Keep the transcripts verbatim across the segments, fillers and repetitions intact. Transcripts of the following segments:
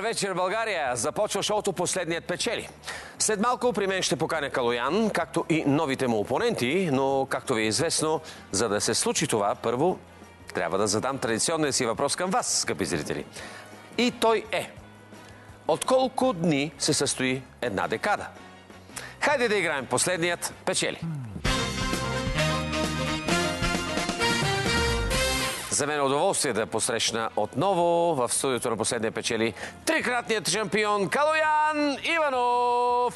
вечер, България! Започва шоуто "Последният печели". След малко при мен ще поканя Калоян, както и новите му опоненти, но, както ви е известно, за да се случи това, първо трябва да задам традиционния си въпрос към вас, скъпи зрители. И той е: от колко дни се състои една декада? Хайде да играем "Последният печели". За мен е удоволствие да посрещна отново в студиото на "Последния печели" трикратният шампион Калоян Иванов.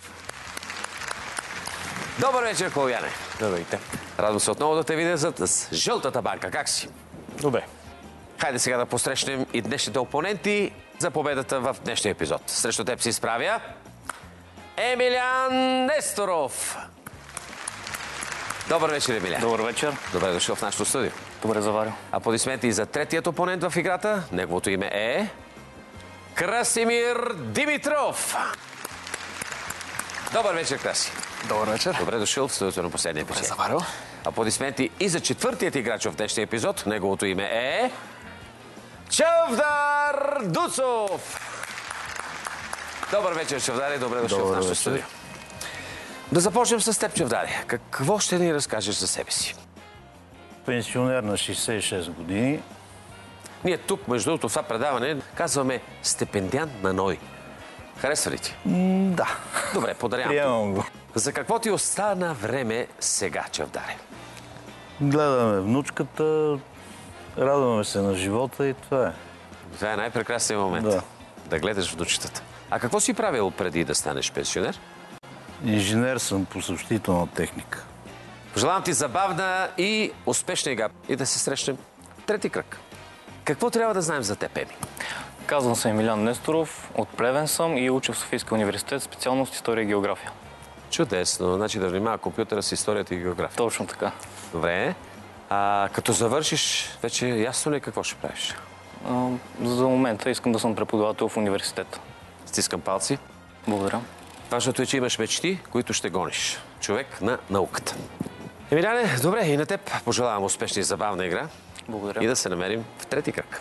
Добър вечер, Калояне. Здравейте. Радвам се отново да те видя зад жълтата банка. Как си? Добре. Хайде сега да посрещнем и днешните опоненти за победата в днешния епизод. Срещу теб се изправя Емилян Несторов. Добър вечер, Емилян. Добър вечер. Добре дошъл в нашото студио. Добре заварил. Аплодисменти за третият опонент в играта. Неговото име е Красимир Димитров. Добър вечер, Краси. Добър вечер. Добре дошъл в студиото на "Последния печели". Добре заварил. Аплодисменти и за четвъртият играч в днешния епизод. Неговото име е Чавдар Дуцов. Добър вечер, Чавдаре. Добре дошъл Добър в нашото вечер. студио. Да започнем с теб, Чавдаре. Какво ще ни разкажеш за себе си? Пенсионер на шейсет и шест години. Ние тук, между другото, в това предаване казваме стипендиант на НОИ. Харесва ли ти? М, да. Добре, подарявам. Приемам го. За какво ти остана време сега, Чавдаре? Гледаме внучката, радваме се на живота и това е. Това е най-прекрасният момент. Да. Да гледаш внучетата. А какво си правил преди да станеш пенсионер? Инженер съм по съобщителна техника. Пожелавам ти забавна и успешна игра. И да се срещнем в трети кръг. Какво трябва да знаем за теб, Еми? Казвам се Емилян Несторов, от Плевен съм и уча в Софийския университет, специалност история и география. Чудесно. Значи да внимава компютъра с историята и география. Точно така. Добре. А като завършиш, вече ясно ли какво ще правиш? А, за момента искам да съм преподавател в университета. Стискам палци. Благодаря. Важното е, че имаш мечти, които ще гониш. Човек на науката. Емиляне, добре, и на теб пожелавам успешна и забавна игра. Благодаря. И да се намерим в трети кръг.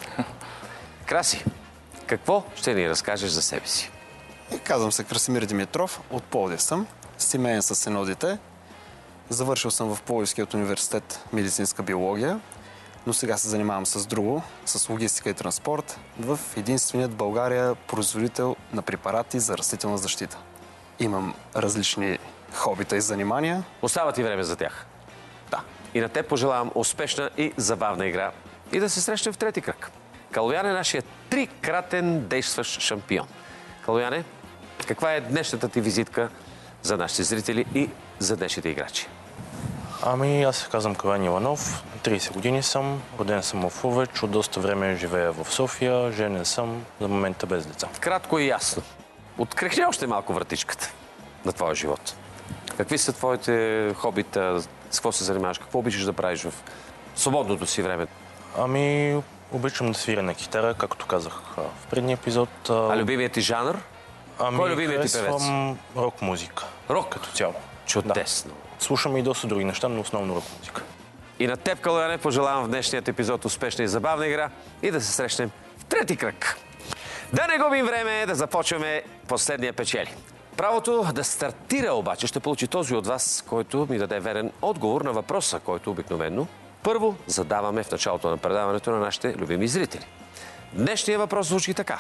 Краси, какво ще ни разкажеш за себе си? Казвам се Красимир Димитров, от Пловдив съм, семейен с едно дете. Завършил съм в Пловдивският университет медицинска биология, но сега се занимавам с друго, с логистика и транспорт, в единственият в България производител на препарати за растителна защита. Имам различни хобита и занимания. Остава ти време за тях. Да. И на теб пожелавам успешна и забавна игра. И да се срещнем в трети кръг. Калоян е нашия трикратен действащ шампион. Калояне, каква е днешната ти визитка за нашите зрители и за днешните играчи? Ами, аз се казвам Калоян Иванов, трийсет години съм, роден съм в Ловеч, от доста време живея в София, женен съм, за момента без деца. Кратко и ясно. Открехни още малко вратичката на твоя живот. Какви са твоите хобита, с какво се занимаваш, какво обичаш да правиш в свободното си време? Ами, обичам да свиря на китара, както казах а, в предния епизод. А любимият ти жанр? Ами, кой е любимият ти певец? харесвам рок-музика. Рок? Като цяло. Чудесно. Да. Слушам и доста други неща, но основно рок-музика. И на теб, Калояне, пожелавам в днешният епизод успешна и забавна игра и да се срещнем в трети кръг. Да не губим време, да започваме "Последния печели". Правото да стартира обаче ще получи този от вас, който ми даде верен отговор на въпроса, който обикновено първо задаваме в началото на предаването на нашите любими зрители. Днешният въпрос звучи така: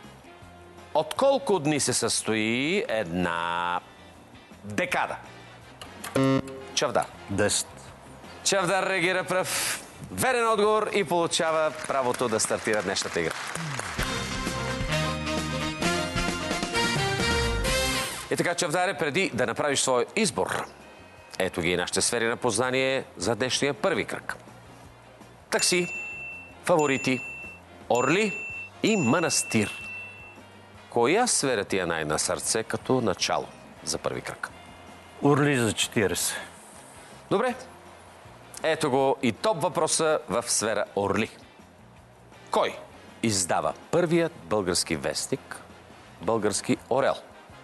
от колко дни се състои една декада? Чавдар. десет. Чавдар реагира пръв. Верен отговор и получава правото да стартира днешната игра. И така, Чавдаре, преди да направиш своя избор, ето ги и нашите сфери на познание за днешния първи кръг. Такси, фаворити, орли и манастир. Коя сфера ти е най-на сърце като начало за първи кръг? Орли за четирийсет. Добре. Ето го и топ въпроса в сфера орли. Кой издава първият български вестник "Български орел"?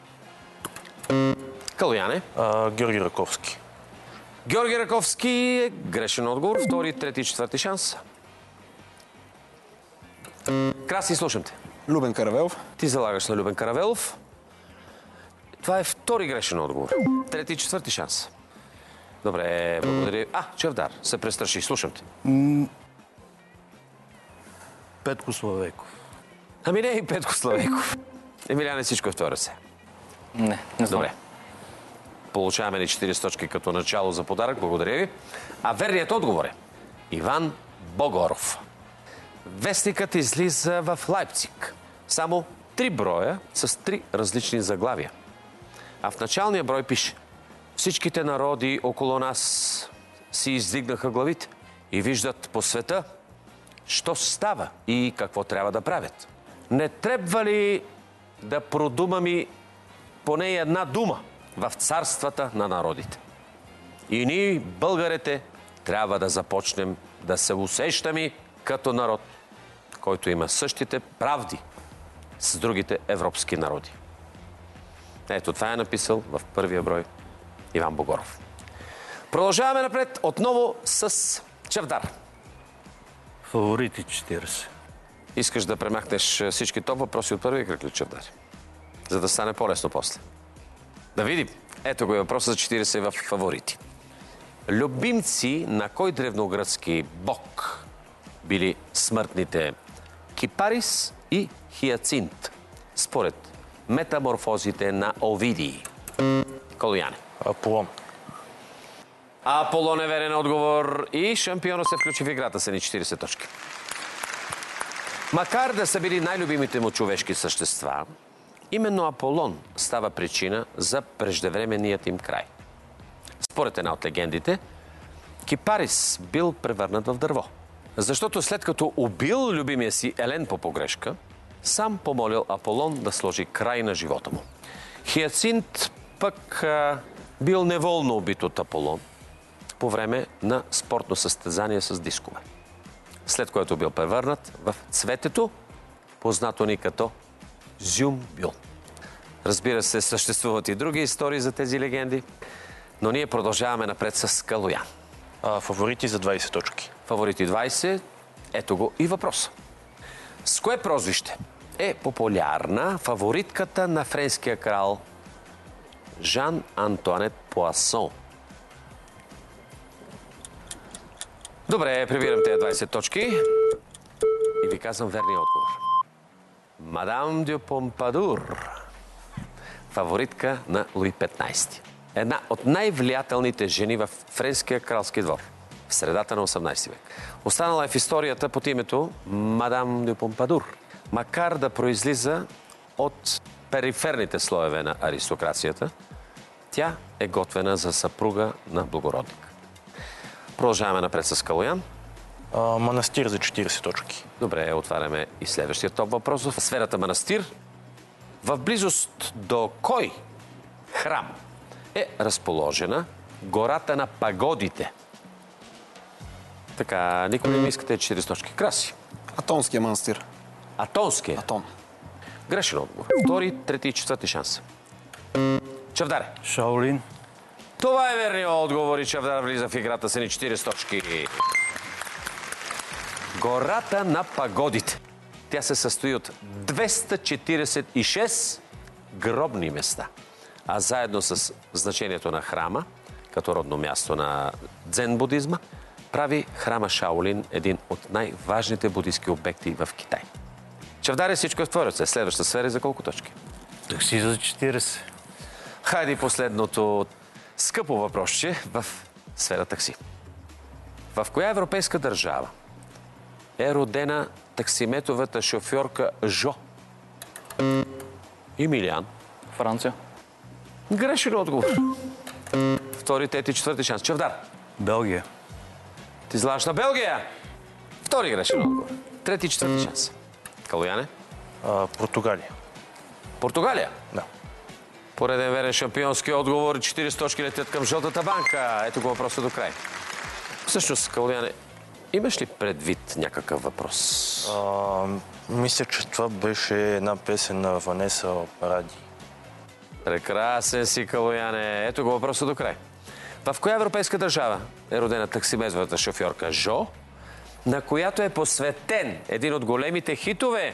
Калояне. А, Георги Раковски. Георги Раковски е грешен отговор. Втори, трети, четвърти шанс. Краси, слушам те. Любен Каравелов. Ти залагаш на Любен Каравелов. Това е втори грешен отговор. Трети и четвърти шанс. Добре, благодаря. А, Чавдар, се престраши. Слушам те. Петко Славейков. Ами не и Петко Славейков. Емиляне, всичко е в твоя ръце. Не, не знам. Добре. Получаваме ни четирийсет точки като начало за подарък. Благодаря ви. А верният отговор е Иван Богоров. Вестникът излиза в Лайпциг. Само три броя с три различни заглавия. А в началния брой пише: всичките народи около нас си издигнаха главите и виждат по света, що става и какво трябва да правят. Не трябва ли да продумаме поне една дума в царствата на народите? И ние, българите, трябва да започнем да се усещаме като народ, който има същите правди с другите европейски народи. Ето, това е написал в първия брой Иван Богоров. Продължаваме напред отново с Чавдар. Фаворити четирийсет. Искаш да премахнеш всички топ въпроси от първия кръг ли, Чавдар? За да стане по-лесно после. Да видим. Ето го е въпросът за четирийсет в фаворити. Любимци на кой древногръцки бог били смъртните Кипарис и Хиацинт, според метаморфозите на Овидий? Калояне. Аполон. Аполон е верен отговор и шампиона се включи в играта с едни четирийсет точки. Макар да са били най-любимите му човешки същества, именно Аполон става причина за преждевременният им край. Според една от легендите, Кипарис бил превърнат в дърво. Защото след като убил любимия си Елен по погрешка, сам помолил Аполон да сложи край на живота му. Хиацинт пък а, бил неволно убит от Аполон по време на спортно състезание с дискове. След което бил превърнат в цветето, познато ни като Зюмбюл. Разбира се, съществуват и други истории за тези легенди, но ние продължаваме напред с Калоян. А, фаворити за двайсет точки. Фаворити двайсет. Ето го и въпрос. С кое прозвище е популярна фаворитката на френския крал Жан Антуанет Пуасон? Добре, прибирам тези двайсет точки и ви казвам верния отговор. Мадам дю Помпадур, фаворитка на Луи петнайсети. Една от най-влиятелните жени в френския кралски двор в средата на осемнайсети век. Останала е в историята под името Мадам дю Помпадур. Макар да произлиза от периферните слоеве на аристокрацията, тя е готвена за съпруга на благородник. Продължаваме напред с Калоян. А, манастир за четирийсет точки. Добре, отваряме и следващия топ въпрос. В сферата манастир, в близост до кой храм е разположена гората на пагодите? Така, никой не ми искате четирийсет точки. Краси. Атонския манастир. Атонския. Атон. Грешен отговор. Втори, трети и четвърти шанс. Чавдаре. Шаолин. Това е верният отговор и Чавдар влиза в играта с едни четирийсет точки. Гората на пагодите. Тя се състои от двеста четирийсет и шест гробни места. А заедно с значението на храма, като родно място на дзен-будизма, прави храма Шаолин един от най-важните будистки обекти в Китай. Чавдаре, всичко е в твоя ръце. Следваща сфера за колко точки? Такси за четирийсет. Хайде последното скъпо въпросче в сфера такси. В коя европейска държава е родена таксиметовата шофьорка Жо? Емилиан. Франция. Грешен отговор. Втори, трети, четвърти шанс. Чавдар. Белгия. Ти излагаш на Белгия. Втори грешен отговор. Трети, четвърти шанс. Калояне. А, Португалия. Португалия. Да. Пореден верен шампионски отговор. четирийсет точки летят към жълтата банка. Ето го въпроса до край. Всъщност, Калояне, имаш ли предвид някакъв въпрос? А, мисля, че това беше една песен на Ванеса Паради. Прекрасен си, Калояне. Ето го въпроса до край. В коя европейска държава е родена таксиметовата шофьорка Жо, на която е посветен един от големите хитове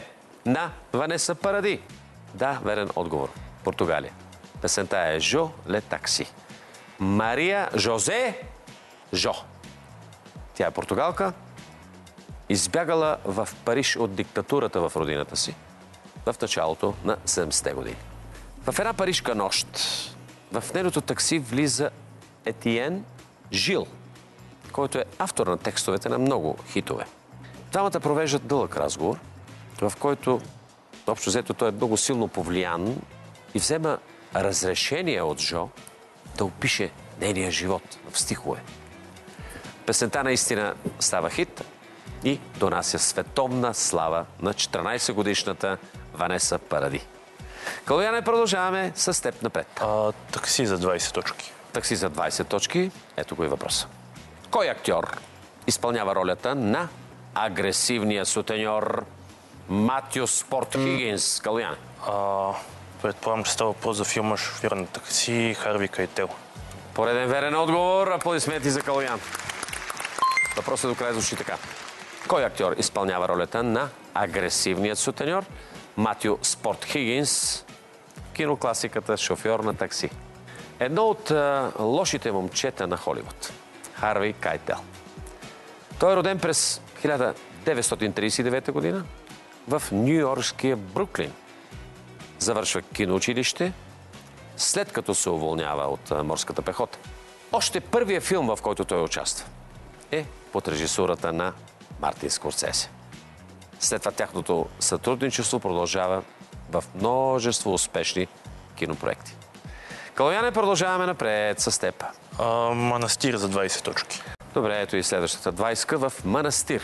на Ванеса Паради? Да, верен отговор. Португалия. Песента е Жо ле такси. Мария Жозе Жо. Тя е португалка. Избягала в Париж от диктатурата в родината си в началото на седемдесетте години. В една парижка нощ в нейното такси влиза Етиен Жил, който е автор на текстовете на много хитове. Двамата провеждат дълъг разговор, в който общо взето той е много силно повлиян и взема разрешение от Жо да опише нейния живот в стихове. Песента наистина става хит и донася световна слава на четиринайсетгодишната Ванеса Паради. Калояне, продължаваме с теб напред. А, такси за двайсет точки. Такси за двайсет точки. Ето го и въпроса. Кой актьор изпълнява ролята на агресивния сутеньор Матю Спорт Хигинс? Калояне. А, предполагам, че става въпрос за филма "Шофьор на такси" Харви Кайтел. Пореден верен отговор. Аплодисменти за Калоян. Въпросът до края звучи така. Кой актьор изпълнява ролята на агресивният сутеньор Матю Спорт Хигинс? Кинокласиката "Шофьор на такси". Едно от а, лошите момчета на Холивуд. Харви Кайтел. Той е роден през хиляда деветстотин трийсет и девета година в ню-йоркския Бруклин. Завършва киноучилище, след като се уволнява от а, морската пехота. Още първият филм, в който той участва, е под режисурата на Мартин Скорсезе. След това тяхното сътрудничество продължава в множество успешни кинопроекти. Калояне, продължаваме напред с теб. А, манастир за двайсет точки. Добре, ето и следващата двайска в манастир.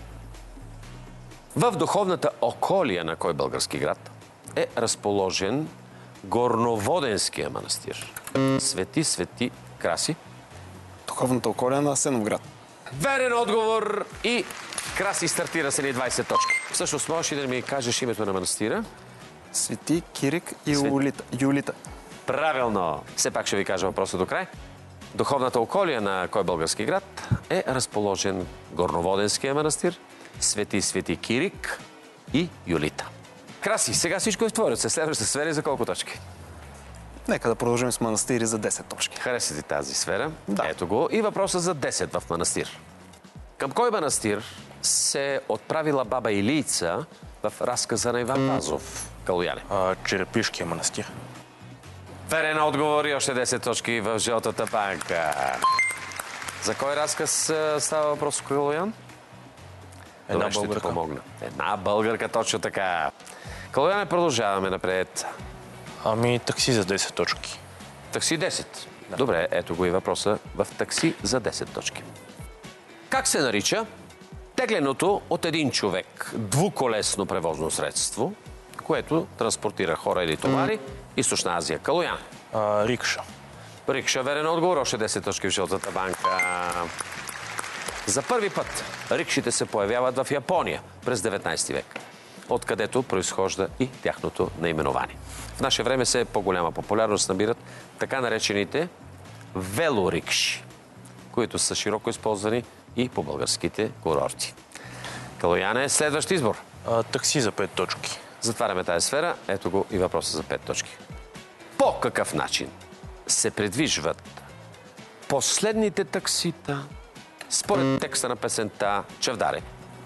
В духовната околия на кой български град е разположен Горноводенския манастир? Свети, свети, краси. Духовната околия на Асеновград. Верен отговор и Краси стартира с едни двайсет точки. Всъщност, можеш ли да ми кажеш името на манастира? Свети Кирик и Свет- Юлита. Юлита. Правилно! Все пак ще ви кажа въпроса до край. Духовната околия на кой български град е разположен Горноводенския манастир, Свети Свети Кирик и Юлита. Краси, сега всичко е в твоя ръце. Следващата сфера за колко точки? Нека да продължим с манастири за десет точки. Хареса ти тази сфера? Да. Ето го. И въпроса за десет в манастир. Към кой манастир се отправила баба Илийца в разказа на Иван Вазов? Калояне. А, Черепишкия манастир. Верен отговор и още десет точки в жълтата банка. За кой разказ а, става въпрос, Калоян? Една Добре, ще ти българка. помогна. Една българка, точно така. Калояне, продължаваме напред. Ами, такси за десет точки. Такси десет. Добре, ето го и въпроса в такси за десет точки. Как се нарича тегленото от един човек двуколесно превозно средство, което транспортира хора или товари, Източна Азия? Калоян. А, рикша. Рикша, верен отговор, още десет точки в жълтата банка. За първи път рикшите се появяват в Япония през деветнайсети век, откъдето произхожда и тяхното наименование. В наше време се по-голяма популярност набират така наречените велорикши, които са широко използвани и по българските курорти. Калояне, следващ избор. А, такси за пет точки. Затваряме тази сфера. Ето го и въпроса за пет точки. По какъв начин се придвижват последните таксита според текста на песента "Чавдаре"?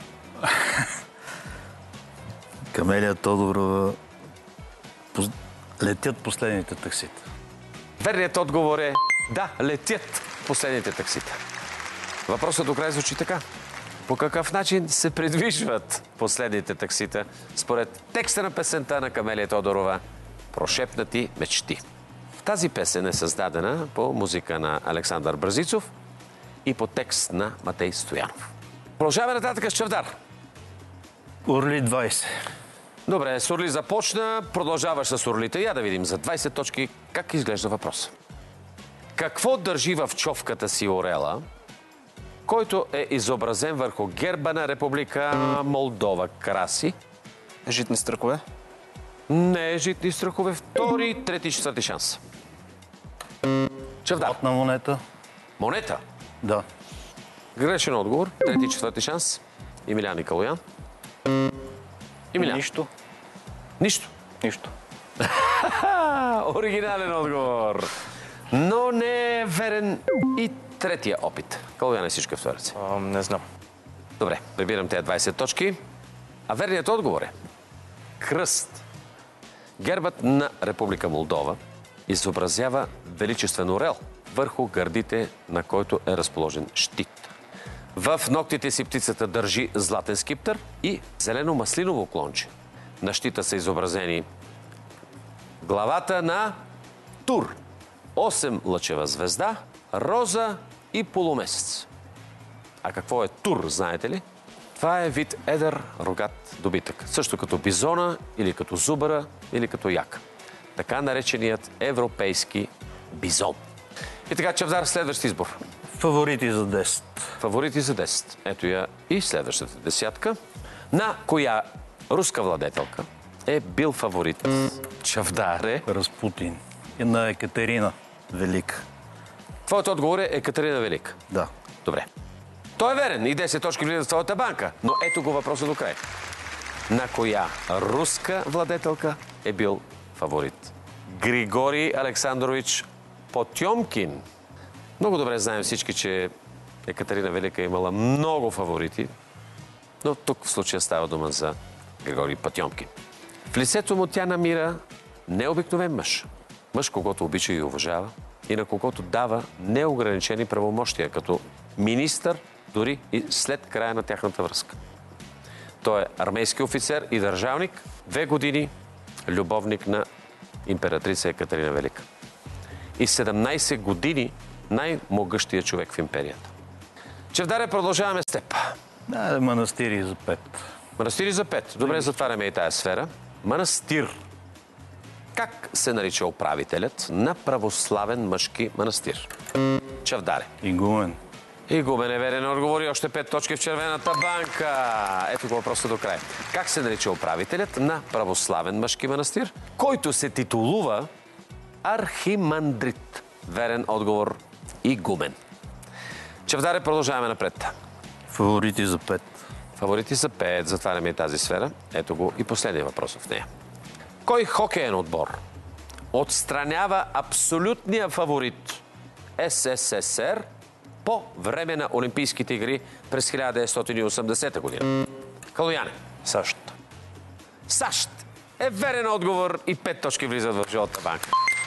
Камелия Тодорова. Пос- Летят последните таксита. Верният отговор е да, летят последните таксита. Въпросът до край звучи така. По какъв начин се придвижват последните таксита според текста на песента на Камелия Тодорова "Прошепнати мечти"? Тази песен е създадена по музика на Александър Бразицов и по текст на Матей Стоянов. Продължаваме нататък с Чавдар. Орли двайсет. Добре, с Орли започна, продължаваш с Орлите. Я да видим за двайсет точки как изглежда въпрос. Какво държи в човката си орела, който е изобразен върху герба на Република Молдова? Краси. Житни стръкове. Не е житни страхове. Втори, трети, четвърти шанс. Чавдар. Златна монета. Монета. Да. Грешен отговор. Трети, четвърти шанс. Емилян и Калоян. Емилян. Нищо. Нищо. Нищо. А, оригинален отговор. Но не е верен и третия опит. Калоян е всичко в ръце. А, не знам. Добре, прибирам тези двайсет точки. А верният отговор е кръст. Гербът на Република Молдова изобразява величествен орел, върху гърдите на който е разположен щит. В ногтите си птицата държи златен скиптър и зелено-маслиново клонче. На щита са изобразени главата на Тур, осем лъчева звезда, роза и полумесец. А какво е Тур, знаете ли? Това е вид едър рогат добитък. Също като бизона, или като зубъра, или като як. Така нареченият европейски бизон. И така, Чавдар, следващ избор. Фаворити за десет. Фаворити за десет. Ето я и следващата десятка. На коя руска владетелка е бил фаворит Чавдаре? Разпутин. И на Екатерина Велика. Твоят отговор е Екатерина Велика. Да. Добре. Той е верен и десет точки влизат в твоята банка. Но ето го въпроса до край. На коя руска владетелка е бил фаворит? Григорий Александрович Потьомкин. Много добре знаем всички, че Екатерина Велика е имала много фаворити, но тук в случая става дума за Григорий Потьомкин. В лицето му тя намира необикновен мъж. Мъж, когото обича и уважава и на когото дава неограничени правомощия, като министър, дори и след края на тяхната връзка. Той е армейски офицер и държавник, две години любовник на императрица Екатерина Велика. И седемнайсет години най-могъщия човек в империята. Чавдаре, продължаваме с теб. Да, манастири за пет. Манастири за пет. Добре, затваряме и тая сфера. Манастир. Как се нарича управителят на православен мъжки манастир? Чавдаре. Игумен. Игумен е верен отговор и още пет точки в червената банка. Ето го въпроса до края. Как се нарича управителят на православен мъжки манастир, който се титулува архимандрит? Верен отговор игумен. Чавдаре, продължаваме напред. Фаворити за пет. Фаворити са пет. Затваряме и тази сфера. Ето го и последния въпрос в нея. Кой хокеен отбор отстранява абсолютния фаворит СССР по време на Олимпийските игри през хиляда деветстотин и осемдесета година? Калояне. САЩ. САЩ е верен отговор и пет точки влизат в жълта банка.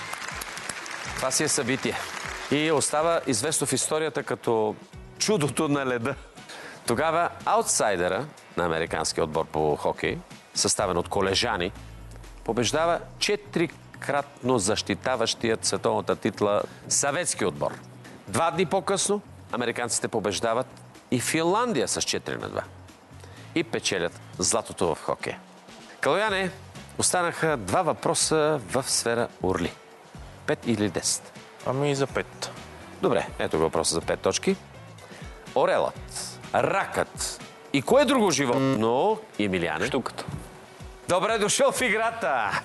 Това си е събитие. И остава известно в историята като чудото на леда. Тогава аутсайдера на американския отбор по хокей, съставен от колежани, побеждава четирикратно защитаващият световната титла съветски отбор. Два дни по-късно американците побеждават и Финландия с четири на два. И печелят златото в хокея. Калояне, останаха два въпроса в сфера Орли. Пет или десет? Ами за пет. Добре, ето го въпроса за пет точки. Орелът, ракът и кое друго животно, Емилиане? Штуката. Добре дошъл в играта!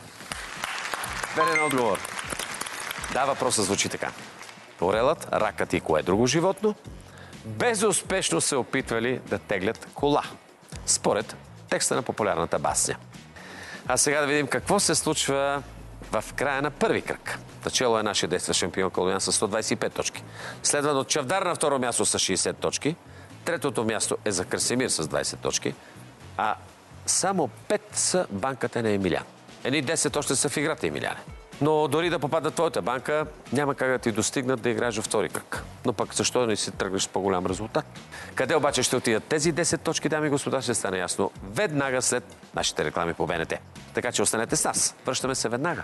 Верен отговор. Да, въпросът звучи така. Орелът, ракът и кое друго животно безуспешно се опитвали да теглят кола, според текста на популярната басня. А сега да видим какво се случва в края на първи кръг. Начало е нашия действащ шампион Калоян с сто двайсет и пет точки. Следван от Чавдар на второ място с шейсет точки. Третото място е за Красимир с двайсет точки. А само пет са банката на Емилян. Едни десет още са в играта, Емиляне. Но дори да попадат в твоята банка, няма как да ти достигнат да играеш във втори кръг. Но пък защо не си тръгнеш с по-голям резултат? Къде обаче ще отидат тези десет точки, дами и господа, ще стане ясно веднага след нашите реклами по БНТ. Така че останете с нас. Връщаме се веднага.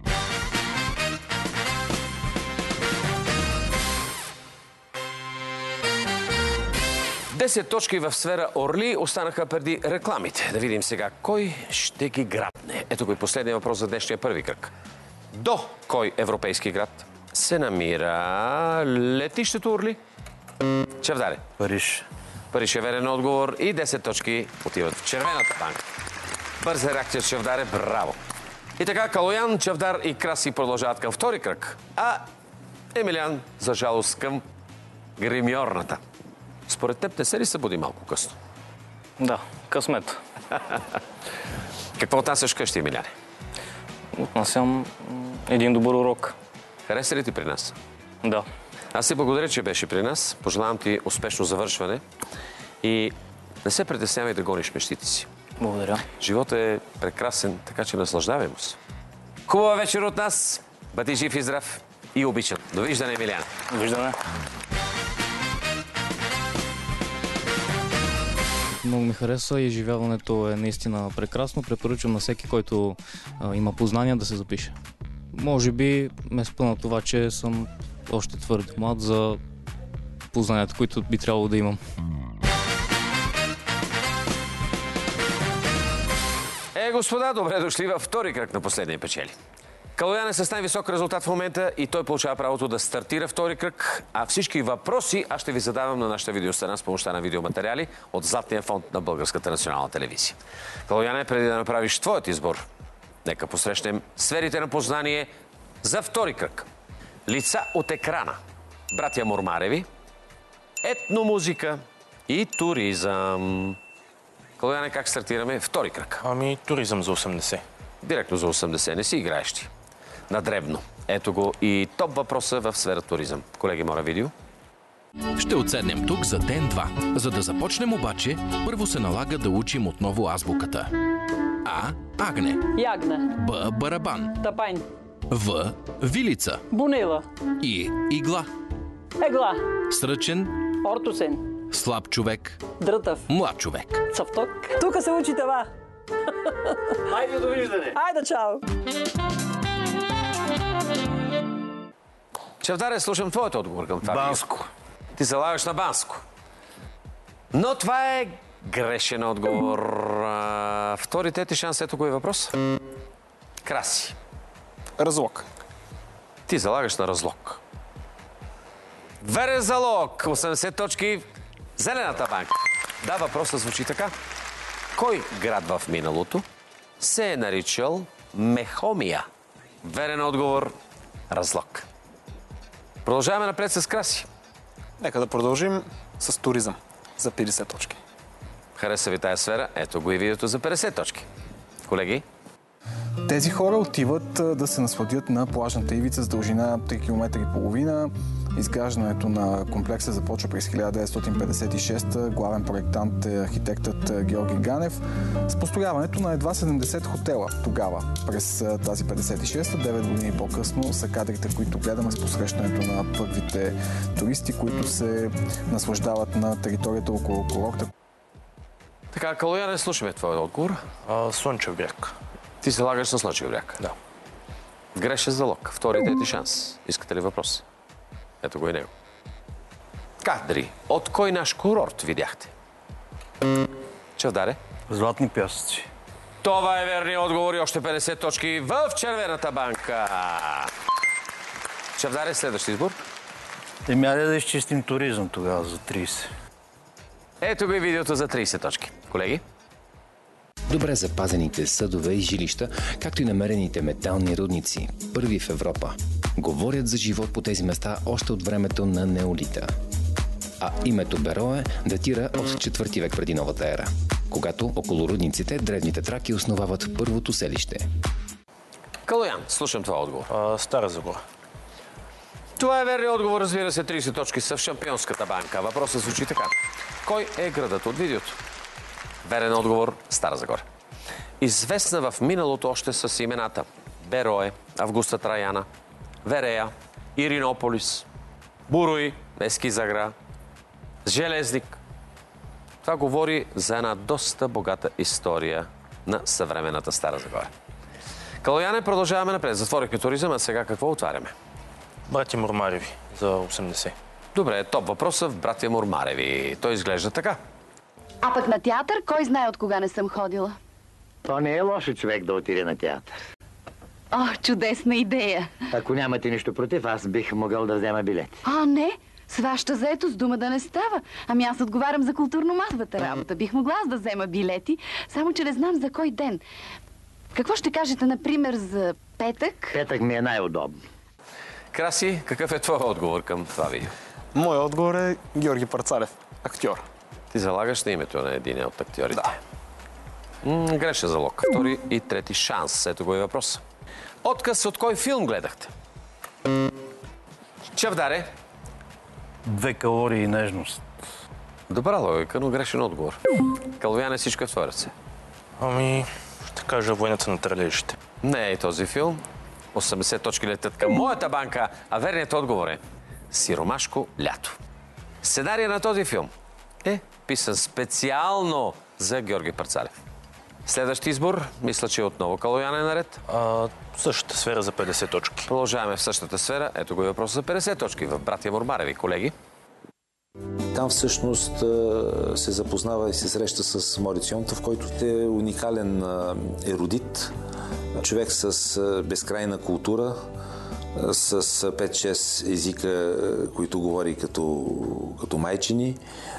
десет точки в сфера Орли останаха преди рекламите. Да видим сега кой ще ги грабне. Ето го и последния въпрос за днешния първи кръг. До кой европейски град се намира летището Орли? Чавдаре. Париж. Париж е верен отговор и десет точки отиват в червената банка. Бърза реакция с Чавдаре, браво! И така Калоян, Чавдар и Краси продължават към втори кръг, а Емилян, за жалост, към гримьорната. Според теб не се ли събуди малко късно? Да, късмет. Какво отнасяш къщи, Емиляне? Отнасям м, един добър урок. Хареса ли ти при нас? Да. Аз ти благодаря, че беше при нас. Пожелавам ти успешно завършване и не се притеснявай да гониш мечтите си. Благодаря. Животът е прекрасен, така че наслаждавай му се. Хубава вечер от нас. Бъди жив и здрав и обичан. Довиждане, Емиляне. Виждаме. Много ми хареса и изживяването е наистина прекрасно. Препоръчвам на всеки, който а, има познания, да се запише. Може би ме спъна това, че съм още твърде млад за познанията, които би трябвало да имам. Е, господа, добре дошли във втори кръг на последния печели. Калоян е с най-висок резултат в момента и той получава правото да стартира втори кръг, а всички въпроси аз ще ви задавам на нашата видеосцена с помощта на видеоматериали от Златния фонд на Българската национална телевизия. Калояне, преди да направиш твоят избор, нека посрещнем сферите на познание за втори кръг. Лица от екрана. Братя Мормареви, етномузика и туризъм. Калояне, как стартираме втори кръг? Ами, туризъм за осемдесет. Директно за осемдесет. Не си играещи. На дребно. Ето го и топ въпроса в сфера туризъм. Колеги, моля видео. Ще отседнем тук за ден-два. За да започнем обаче, първо се налага да учим отново азбуката. А. Агне. Ягне, Б. Барабан. тапайн, В. Вилица. бунила, И. Игла. егла, Сръчен. ортусен, Слаб човек. дрътъв, Млад човек. цъфток. Тука се учи това. Хайде, довиждане! Айде, чао! Чавдаре, слушам твоят отговор към това. Банско. Ти залагаш на Банско. Но това е грешен отговор. А, втори трети шанс, ето го е въпрос. Краси. Разлог. Ти залагаш на Разлог. Верен залог. осемдесет точки. Зелената банка. Да, въпросът звучи така. Кой град в миналото се е наричал Мехомия? Верен отговор – Разлог. Продължаваме напред с Краси. Нека да продължим с туризъм за петдесет точки. Хареса ви тая сфера? Ето го и видеото за петдесет точки. Колеги? Тези хора отиват а, да се насладят на плажната ивица с дължина три километра и половина. Изграждането на комплекса започва през хиляда деветстотин петдесет и шеста. Главен проектант е архитектът Георги Ганев. С построяването на едва седемдесет хотела тогава, през а, тази петдесет и шеста, девет години по-късно, са кадрите, които гледаме с посрещането на първите туристи, които се наслаждават на територията около курорта. Така, Калояне, слушаме твоя отговор. А, Слънчев бряг. Ти се лагаш на Слънчев бряг. Да. Грешен залог. Втори трети шанс. Искате ли въпрос? Ето го и него. Кадри. От кой наш курорт видяхте? Чавдаре? Златни пясъци. Това е верният отговор и още петдесет точки в червената банка. Чавдаре, следващ избор. Еми, айде да изчистим туризъм тогава за трийсет. Ето го и видеото за трийсет точки. Колеги? Добре запазените съдове и жилища, както и намерените метални рудници, първи в Европа, говорят за живот по тези места още от времето на неолита. А името Берое датира от четвърти век преди новата ера, когато около рудниците древните траки основават първото селище. Калоян, слушам това отговор. А, Стара Загора. Това е верният отговор, разбира се, трийсет точки са в Шампионската банка. Въпросът звучи така. Кой е градът от видеото? Верен отговор – Стара Загора. Известна в миналото още с имената Берое, Августа Траяна, Верея, Иринополис, Буруи, Ескизагра, Железник. Това говори за една доста богата история на съвременната Стара Загора. Калояне, продължаваме напред. Затворихме туризъм, а сега какво отваряме? Братя Мормареви за осемдесет. Добре, топ въпроса в Братя Мормареви. Той изглежда така. А пък на театър, кой знае от кога не съм ходила? То не е лошо човек да отиде на театър. О, чудесна идея! Ако нямате нищо против, аз бих могъл да взема билет. А, не! С вашата заетост дума да не става. Ами аз отговарям за културно-масовата работа. Бих могла аз да взема билети, само че не знам за кой ден. Какво ще кажете, например, за петък? Петък ми е най-удобно. Краси, какъв е твой отговор към това видео? Моят отговор е Георги Парцалев, актьор. Ти залагаш на името на един от актьорите. Да. М, грешен залог. Втори и трети шанс. Ето го и въпрос. Отказ от кой филм гледахте? Чавдаре. Две калории и нежност. Добра логика, но грешен отговор. Калояне, всичко е в твоя ръце. Ами, ще кажа Войната на тралежите. Не е и този филм. осемдесет точки летят към моята банка, а верният отговор е Сиромашко лято. Сценария на този филм е писан специално за Георги Парцалев. Следващ избор, мисля, че е отново Калоян е наред. А, в същата сфера за петдесет точки. Продължаваме в същата сфера. Ето го и въпрос за петдесет точки в Братя Мурмареви, колеги. Там всъщност се запознава и се среща с Морис Йонтов, който е уникален ерудит, човек с безкрайна култура, с пет-шест езика, които говори като, като майчини,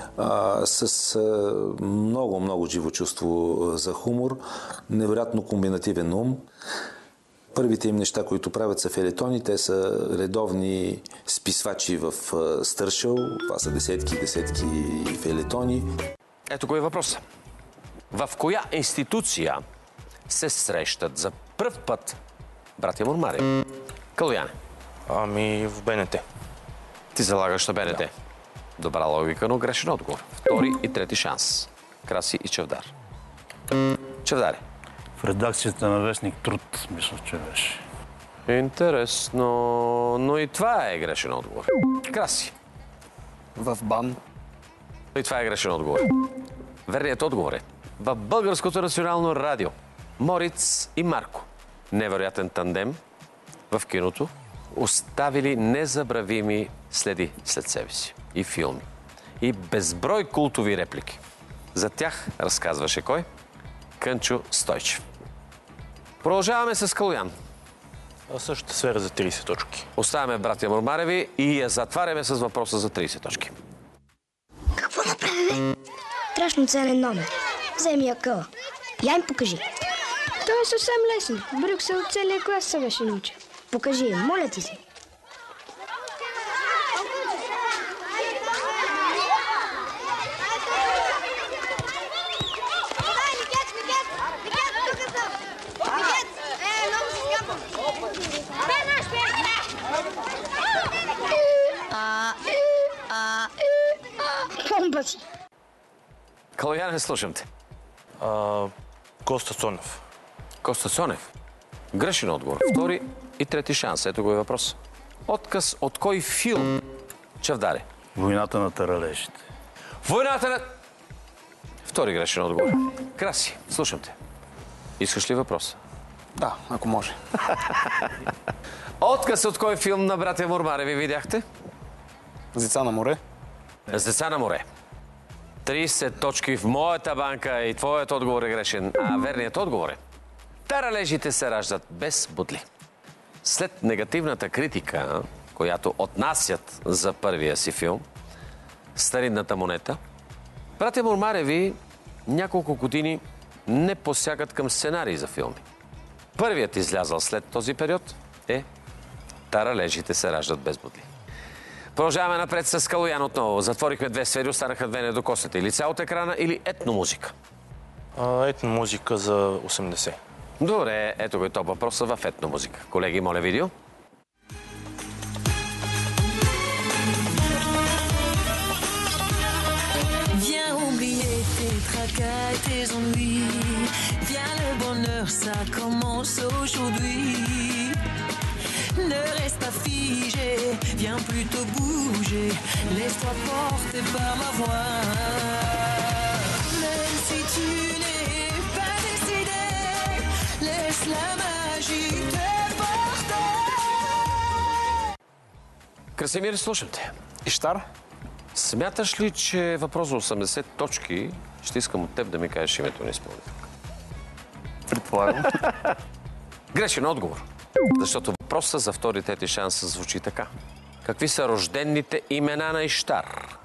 с много, много живо чувство за хумор, невероятно комбинативен ум. Първите им неща, които правят, са фелетони. Те са редовни списвачи в Стършъл. Това са десетки, десетки фелетони. Ето го и въпроса. В коя институция се срещат за пръв път Братя Мурмареви? Калояне. Ами, в БНТ. Ти залагаш на БНТ. Да. Добра логика, но грешен отговор. Втори и трети шанс. Краси и Чавдар. Чавдаре. В редакцията на вестник Труд, мисля, че беше. Интересно, но и това е грешен отговор. Краси. В БАН. И това е грешен отговор. Верният отговор е в Българското национално радио. Мориц и Марко. Невероятен тандем в киното. Оставили незабравими следи след себе си. И филми. И безброй култови реплики. За тях разказваше кой? Кънчо Стойчев. Продължаваме с Калоян. А същата сфера за тридесет точки. Оставяме Братя Мурмареви и я затваряме с въпроса за тридесет точки. Какво направи, бе? Страшно ценен номер. Вземи акъла. Я им покажи. Това е съвсем лесно. В Брюксел целият клас се беше научил. Покажи им, моля ти се. Помба си. Калоян, не слушам те. А, Коста Цонев. Коста Цонев. Грешен отговор. Втори и трети шанс. Ето го е въпрос. Отказ от кой филм? Чавдаре. Войната на таралежите. Войната на... Втори грешен отговор. Краси, слушам те. Искаш ли въпрос? Да, ако може. Отказ от кой филм на Братя Мурмареви видяхте? С деца на море. С деца на море. тридесет точки в моята банка и твоят отговор е грешен, а верният отговор е таралежите се раждат без будли. След негативната критика, която отнасят за първия си филм, Старинната монета, Братя Мурмареви няколко години не посягат към сценарии за филми. Първият излязъл след този период е Таралежите се раждат без будли. Продължаваме напред с Калоян отново. Затворихме две сфери, останаха две недокоснати. Лица от екрана или етномузика? А, етномузика за осемдесет. Добре, ето го и топ въпроса в етномузика. Колеги, моля видео. Viens oublier tes tracas et tes ennuis. Viens, le bonheur, ça commence aujourd'hui. Ne reste pas figé, viens plutôt bouger. Laisse-toi porter par ma voix. Même si tu n'es pas décidé, laisse la magie te porter. Красимир, слушам те. Иштар? Смяташ ли, че е въпрос за осемдесет точки? Ще искам от теб да ми кажеш името на изпълнител. Предполагам. Грешен отговор. Защото въпросът за втори трети шанс звучи така. Какви са рожденните имена на Иштар?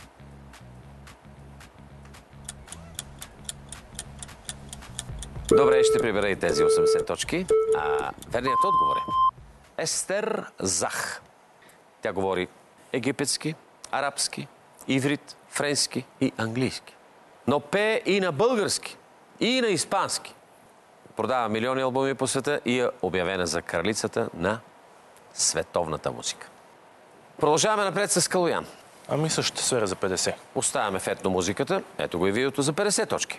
Добре, ще прибера и тези осемдесет точки. А верният отговор е Естер Зах. Тя говори египетски, арабски, иврит, френски и английски. Но пее и на български. И на испански. Продава милиони албуми по света и е обявена за кралицата на световната музика. Продължаваме напред с Калоян. Ами също ще свера за петдесет. Оставяме в етномузиката. Ето го и видеото за петдесет точки.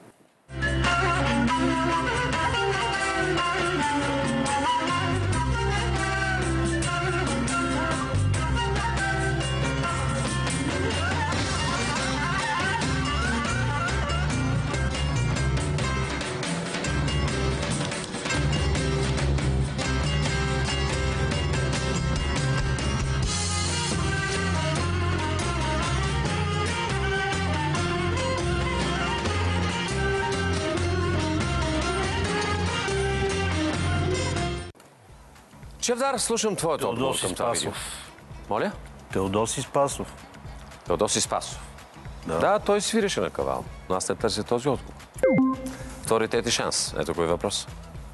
Чевдар, слушам твоето отговор към това видео. Моля? Теодоси Спасов. Теодоси Спасов. Да. да, той свиреше на кавал, но аз не търся този отговор. Втори, трети шанс. Ето кой е въпрос.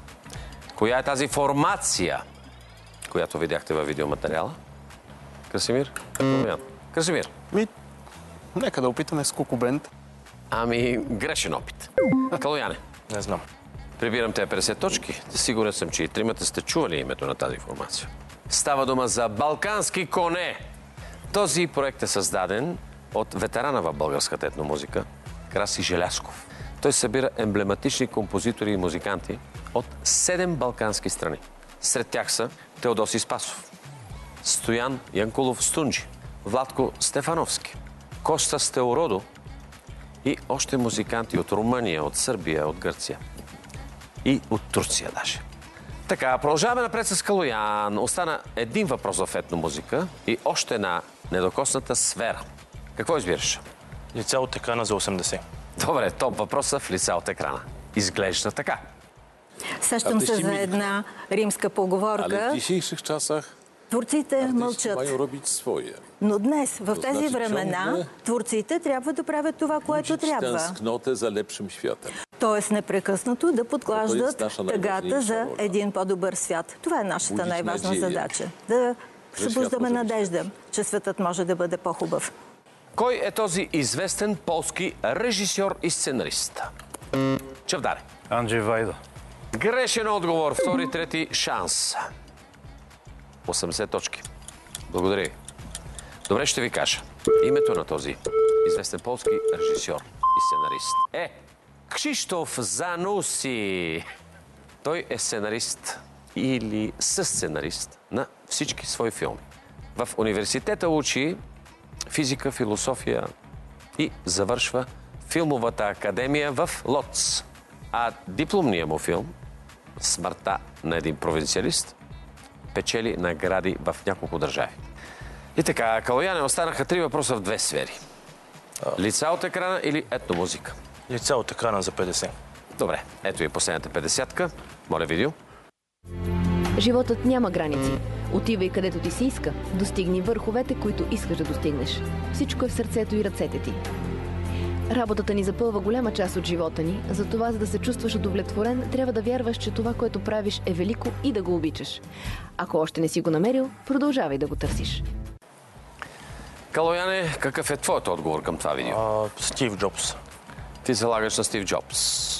Коя е тази формация, която видяхте във видеоматериала? Красимир? Красимир? Ми, нека да опитаме с Куку Бенд. Ами, грешен опит. Калояне? Не знам. Прибирам те петдесет точки. Сигурен съм, че и тримата сте чували името на тази формация. Става дума за Балкански коне. Този проект е създаден от ветерана в българската етномузика Краси Желязков. Той събира емблематични композитори и музиканти от седем балкански страни. Сред тях са Теодоси Спасов, Стоян Янкулов Стунджи, Владко Стефановски, Коста Стеородо и още музиканти от Румъния, от Сърбия, от Гърция. И от Турция даже. Така, продължаваме напред с Калоян. Остана един въпрос в етномузика и още една недокосната сфера. Какво избираш? Лица от екрана за осемдесет. Добре, топ въпроса в лица от екрана. Изглежда така. Сещам се за една римска поговорка. Ale w dzisiejszych czasach Творците мълчат. mają robić swoje. Но днес, в To тези znaczy времена, ciągle творците трябва да правят това, което budzić трябва. tęsknotę za lepszym światem. Тоест непрекъснато да подклаждат To jest nasza тъгата najważniejsza за rola. един по-добър свят. Това е нашата Budzić най-важна nadzieję, задача. Да że świat събуждаме może być надежда, че светът може да бъде по-хубав. Кой е този известен полски режисьор и сценарист? Чевдаре. Анджей Вайда. Грешен отговор. Втори, трети шанс. осемдесет точки. Благодаря ви. Добре, ще ви кажа. Името на този известен полски режисьор и сценарист е Кшиштоф Зануси. Той е сценарист или съсценарист на всички свои филми. В университета учи физика, философия и завършва филмовата академия в Лоц. А дипломният му филм "Смъртта на един провинциалист" печели награди в няколко държави. И така, Калояне, останаха три въпроса в две сфери. Лица от екрана или етномузика? Лица от екрана за петдесет. Добре, ето и последната петдесятка. Моля, видео. Животът няма граници. Отивай където ти се иска. Достигни върховете, които искаш да достигнеш. Всичко е в сърцето и ръцете ти. Работата ни запълва голяма част от живота ни, затова, за да се чувстваш удовлетворен, трябва да вярваш, че това, което правиш, е велико и да го обичаш. Ако още не си го намерил, продължавай да го търсиш. Калояне, какъв е твоят отговор към това видео? Стив Джобс. Ти залагаш на Стив Джобс.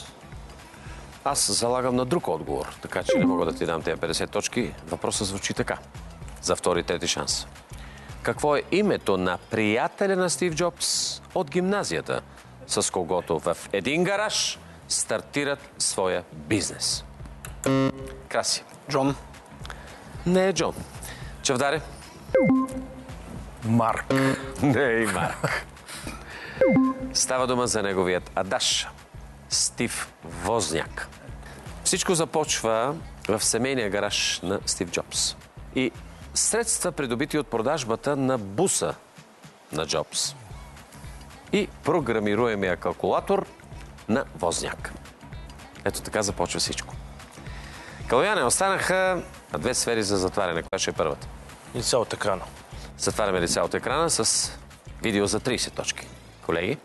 Аз залагам на друг отговор, така че не мога да ти дам тези петдесет точки. Въпросът звучи така. За втори и трети шанс. Какво е името на приятеля на Стив Джобс от гимназията, с когото в един гараж стартират своя бизнес? Краси. Джон. Не е Джон. Чевдаре? Марк. Не е и Марк. Става дума за неговият адаш. Стив Возняк. Всичко започва в семейния гараж на Стив Джобс. И средства, придобити от продажбата на буса на Джобс и програмируемия калкулатор на Возняк. Ето така започва всичко. Калояне, останаха две сфери за затваряне. Коя ще е първата? Лица от екрана. Затваряме лица от екрана с видео за тридесет точки. Колеги?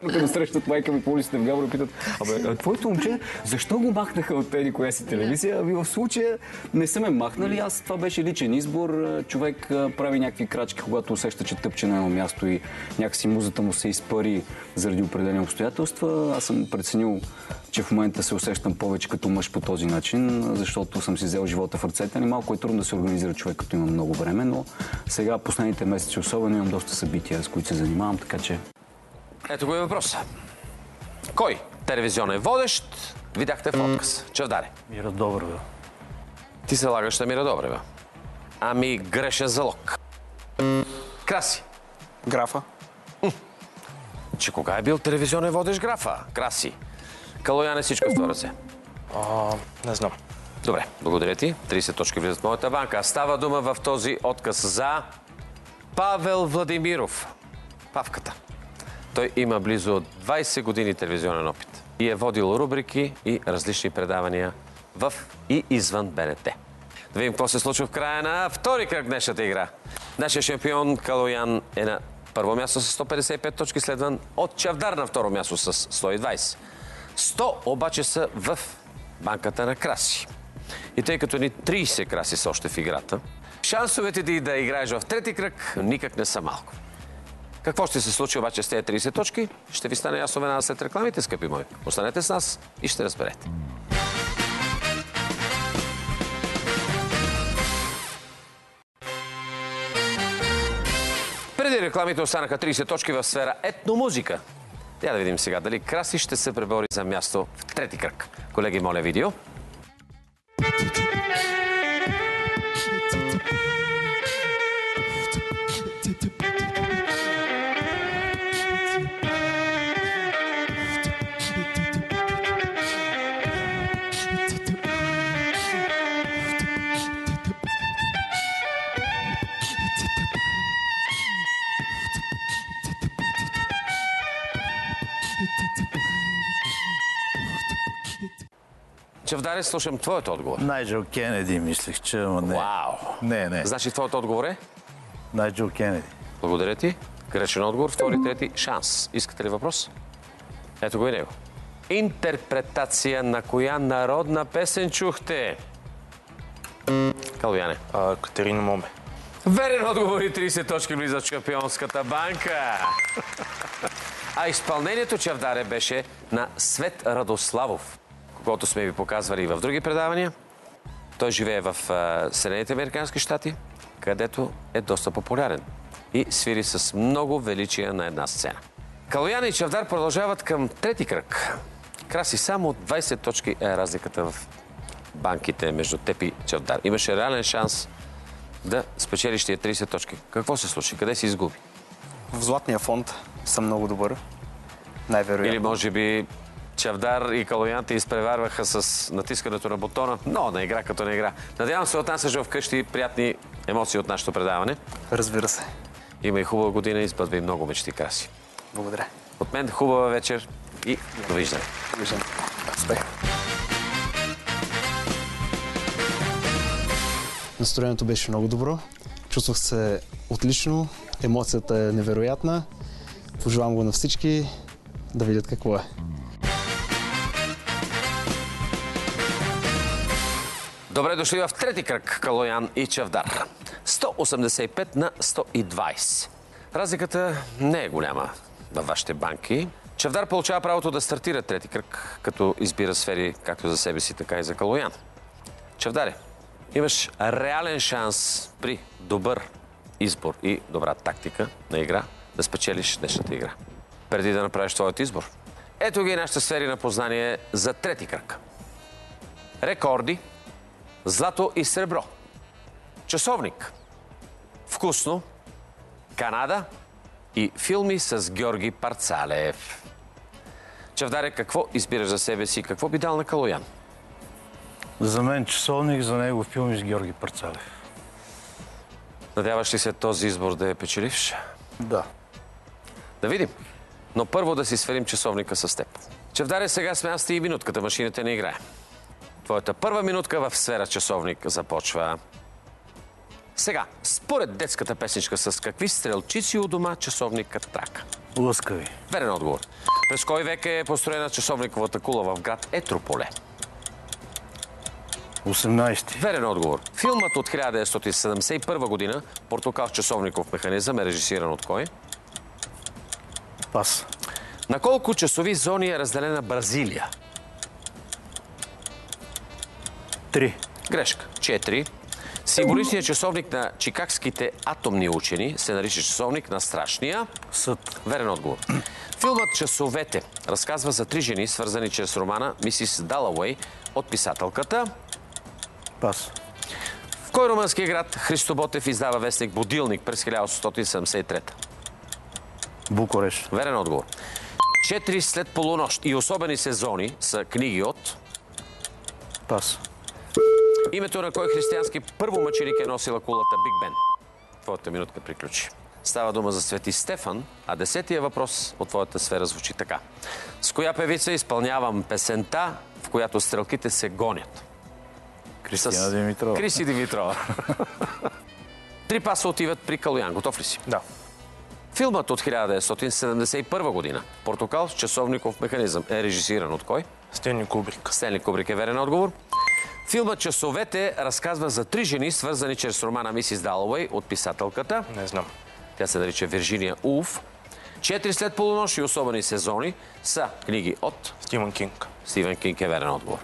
Като срещат майка ми по улицата в Габро, питат: абе, а твоето момче, защо го махнаха от тези коя си телевизия? Ами в случая не са ме махнали. Аз това беше личен избор. Човек прави някакви крачки, когато усеща, че тъпче на едно място и някакси музата му се изпари заради определени обстоятелства. Аз съм преценил, че в момента се усещам повече като мъж по този начин, защото съм си взел живота в ръцете. Ни малко е трудно да се организира човек, като има много време, но сега последните месеци особено имам доста събития, с които се занимавам, така че... Ето го е въпроса. Кой телевизионен водещ видяхте в отказ? Чавдаре. Мира Добрева. Ти се лагаш на Мира Добрева. Ами грешен залог. Краси. Графа. Че кога е бил телевизионен водещ Графа? Краси. Калоян е всичко в това ръце. Не знам. Добре, благодаря ти. трийсет точки влизат в моята банка. Става дума в този отказ за Павел Владимиров. Павката. Той има близо двайсет години телевизионен опит и е водил рубрики и различни предавания в и извън БНТ. Да видим какво се случва в края на втори кръг днешната игра. Нашия шампион Калоян е на първо място с сто петдесет и пет точки, следван от Чавдар на второ място с сто и двайсет. сто обаче са в банката на Краси. И тъй като ни трийсет краси са още в играта, шансовете ти да играеш в трети кръг никак не са малко. Какво ще се случи обаче с тези трийсет точки? Ще ви стане ясно веднага след рекламите, скъпи мои. Останете с нас и ще разберете. Преди рекламите останаха трийсет точки в сфера етномузика. Я да видим сега дали Краси ще се пребори за място в трети кръг. Колеги, моля видео. Чавдаре, слушам твоят отговор. Найджел Кенеди, мислех, че, ама не. Вау! Не, не. Значи твоят отговор е? Найджел Кенеди. Благодаря ти. Грешен отговор. Втори, трети, шанс. Искате ли въпрос? Ето го и него. Интерпретация на коя народна песен чухте? Калояне. А, Катерина Моме. Верен отговор и трийсет точки влизат в шампионската банка. А изпълнението, Чавдаре, беше на Свет Радославов, когото сме ви показвали и в други предавания. Той живее в Съединените американски щати, където е доста популярен и свири с много величия на една сцена. Калоян и Чавдар продължават към трети кръг. Краси, само двайсет точки е разликата в банките между теб и Чавдар. Имаше реален шанс да спечелиш тия трийсет точки. Какво се случи? Къде си изгуби? В златния фонд съм много добър. Най-вероятно. Или може би Чавдар и Калоян те изпреварваха с натискането на бутона, но на игра като на игра. Надявам се отнасяш вкъщи приятни емоции от нашето предаване. Разбира се. Има и хубава година, изпътва и много мечти, Краси. Благодаря. От мен хубава вечер и довиждане. Довиждане. Успех. Настроението беше много добро. Чувствах се отлично. Емоцията е невероятна. Пожелавам го на всички да видят какво е. Добре дошли в трети кръг, Калоян и Чавдар. сто осемдесет и пет на сто и двайсет. Разликата не е голяма във вашите банки. Чавдар получава правото да стартира трети кръг, като избира сфери както за себе си, така и за Калоян. Чавдаре, имаш реален шанс при добър избор и добра тактика на игра да спечелиш днешната игра. Преди да направиш твоят избор. Ето ги нашите сфери на познание за трети кръг. Рекорди, злато и сребро, часовник, вкусно, Канада и филми с Георги Парцалев. Чавдаре, какво избираш за себе си? Какво би дал на Калоян? За мен часовник, за него филми с Георги Парцалев. Надяваш ли се този избор да е печеливш? Да. Да видим. Но първо да си сверим часовника с теб. Чавдаре, сега сме аз и минутката, машината не играе. Твоята първа минутка в сфера часовник започва сега. Според детската песничка, с какви стрелчици у дома часовникът трака? Лъскави. Верен отговор. През кой век е построена часовниковата кула в град Етрополе? осемнайсети. Верен отговор. Филмът от хиляда деветстотин седемдесет и първа година «Портокал с часовников механизъм» е режисиран от кой? Пас. На колко часови зони е разделена Бразилия? Три. Грешка. Четири. Символичният часовник на чикагските атомни учени се нарича часовник на страшния съд. Верен отговор. Филмът «Часовете» разказва за три жени, свързани чрез романа «Мисис Далауей» от писателката. Пас. В кой румънски град Христо Ботев издава вестник «Будилник» през хиляда осемстотин седемдесет и трета? Букурещ. Верен отговор. Четири след полунощ и особени сезони са книги от... Пас. Името на кой християнски първомъченик е носила кулата Биг Бен? Твоята минутка приключи. Става дума за Свети Стефан, а десетия въпрос от твоята сфера звучи така. С коя певица изпълнявам песента, в която стрелките се гонят? Кристина Димитрова. Криси Димитрова. Три паса отиват при Калоян. Готов ли си? Да. Филмът от хиляда деветстотин седемдесет и първа година «Портокал с часовников механизъм» е режисиран от кой? Стенли Кубрик. Стенли Кубрик е верен отговор. Филмът «Часовете» разказва за три жени, свързани чрез романа «Мисис Далауей» от писателката. Не знам. Тя се нарича Вирджиния Улф. Четири след полунощ и особени сезони са книги от... Стивън Кинг. Стивън Кинг е верен отговор.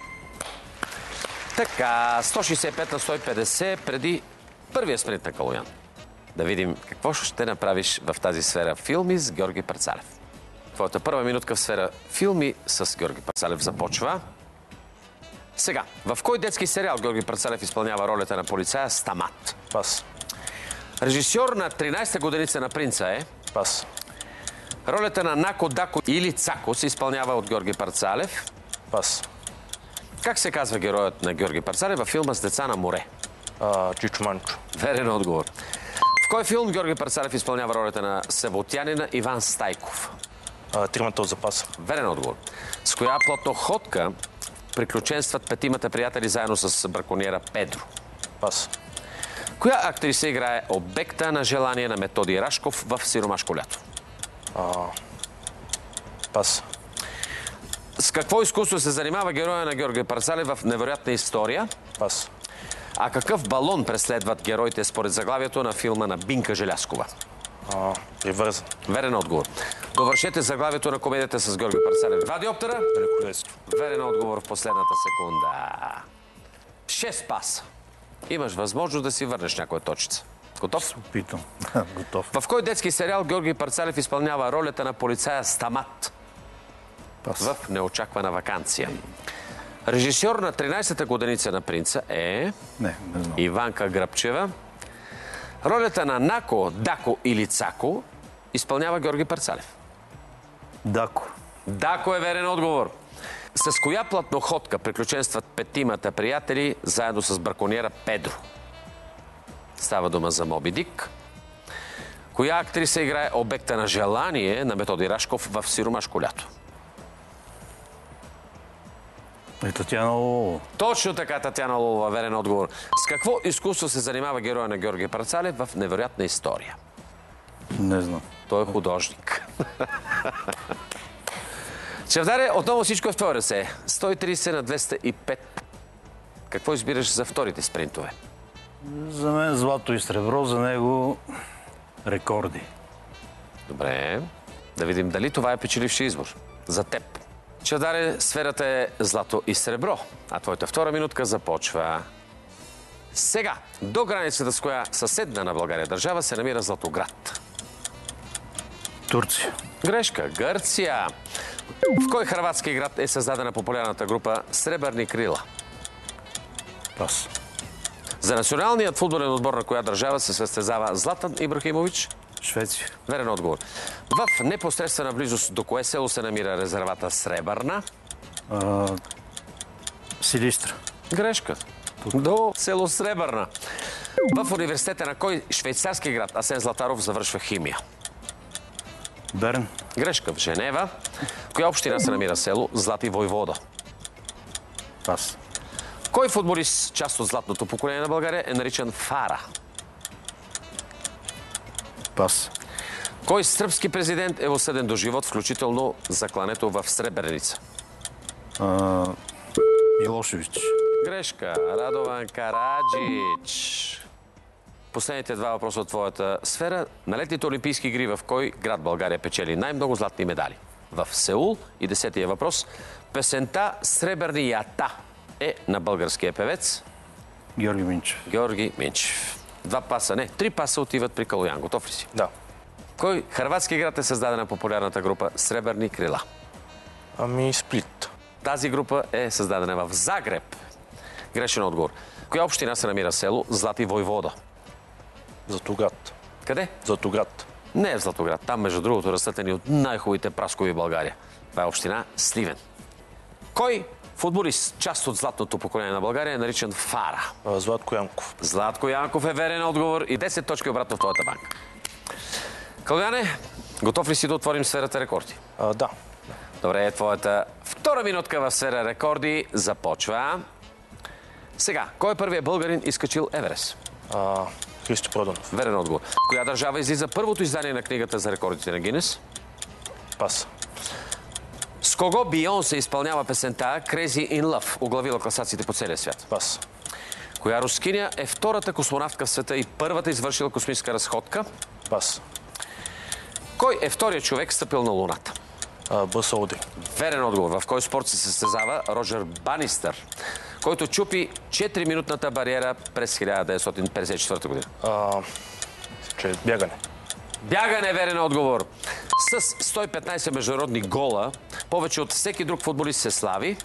Така, сто шейсет и пет на сто и петдесет преди първия спринт на Калоян. Да видим какво ще направиш в тази сфера филми с Георги Парцалев. Твоята първа минутка в сфера филми с Георги Парцалев започва. Сега, в кой детски сериал Георги Парцалев изпълнява ролята на полицая Стамат? Пас. Режисьор на тринайсета годиница на принца е... Пас. Ролята на Нако, Дако или Цако се изпълнява от Георги Парцалев. Пас. Как се казва героят на Георги Парцалев във филма «С деца на море»? А, Чичо Манчо. Верен отговор. В кой филм Георги Парцалев изпълнява ролята на съботянина Иван Стайков? А, Тримата от запаса. Верен отговор. С коя платноходка приключенстват петимата приятели заедно с браконьера Педро? Пас. Коя актриса играе обекта на желание на Методи Рашков в Сиромашко лято? А, пас. С какво изкуство се занимава героя на Георги Парцалев в невероятна история? Пас. А какъв балон преследват героите според заглавието на филма на Бинка Желязкова? А, привързан. Верен отговор. Довършете заглавието на комедията с Георги Парцалев. Два диоптера? Великолепство. Верен отговор в последната секунда. Шест паса. Имаш възможност да си върнеш някоя точица. Готов? Се опитам. Готов. В кой детски сериал Георги Парцалев изпълнява ролята на полицая Стамат? Пас. В неочаквана ваканция. Режисьор на тринайсета годиница на принца е... Не, не знам. Иванка Гръбчева. Ролята на Нако, Дако или Цако изпълнява Георги Парцалев. Дако. Дако е верен отговор. С коя платноходка приключенстват петимата приятели заедно с браконьера Педро? Става дума за Моби Дик. Коя актриса играе обекта на желание на Методи Рашков в Сиромашко лято? И Татяна Лолова. Точно така, Татяна Лолова, верен отговор. С какво изкуство се занимава героя на Георги Парцалев в невероятна история? Не знам. Той е художник. Чавдаре, отново всичко е в твоя ръце. сто и трийсет на двеста и пет. Какво избираш за вторите спринтове? За мен злато и сребро, за него рекорди. Добре. Да видим дали това е печеливши избор. За теб. Чавдаре, сферата е злато и сребро, а твоята втора минутка започва сега. До границата, с коя съседна на България държава се намира Златоград? Турция. Грешка. Гърция. В кой хърватски град е създадена популярната група Сребърни крила? Пас. За националният футболен отбор на коя държава се състезава Златан Ибрахимович? Швеция. Верен отговор. В непосредствена близост до кое село се намира резервата Сребърна? А, Силистра. Грешка. До село Сребърна. В университета на кой швейцарски град Асен Златаров завършва химия? Берн. Грешка. В Женева. В коя община се намира село Злати Войвода? Пас. Кой футболист, част от златното поколение на България, е наричан Фара? Пас. Кой сръбски президент е осъден до живот, включително за клането в Сребреница? А, Милошевич. Грешка. Радован Караджич. Последните два въпроса от твоята сфера. На летните олимпийски игри в кой град България печели най-много златни медали? В Сеул. И десетия въпрос. Песента "Сребърни ята" е на българския певец Георги Минчев. Георги Минчев. Два паса, не, три паса отиват при Калоян. Готов ли си? Да. Кой хърватски град е създадена популярната група Сребърни крила? Ами Сплит. Тази група е създадена в Загреб. Грешен отговор. Коя община се намира село Злати Войвода? Златоград. Къде? Златоград. Не е в Златоград. Там, между другото, растат едни от най-хубавите праскови в България. Това е община Сливен. Кой футболист, част от златното поколение на България, е наричан Фара? Златко Янков. Златко Янков е верен отговор и десет точки обратно в твоята банка. Калояне, готов ли си да отворим сферата рекорди? А, да. Добре, твоята втора минутка в сфера рекорди започва. Сега, кой е първият българин изкачил Еверест? А, Христо Проданов. Верен отговор. Коя държава излиза първото издание на книгата за рекордите на Гинес? Пас. С кого Бийонсе изпълнява песента Crazy in Love, оглавила класациите по целия свят? Пас. Коя рускиня е втората космонавтка в света и първата извършила космическа разходка? Пас. Кой е вторият човек стъпил на Луната? Бъс Олдрин. Верен отговор. В кой спорт се състезава Роджер Банистър, който чупи четириминутната бариера през хиляда деветстотин петдесет и четвърта година? А, че бягане. Бягане е верен отговор. С сто и петнайсет международни гола, повече от всеки друг футболист се слави.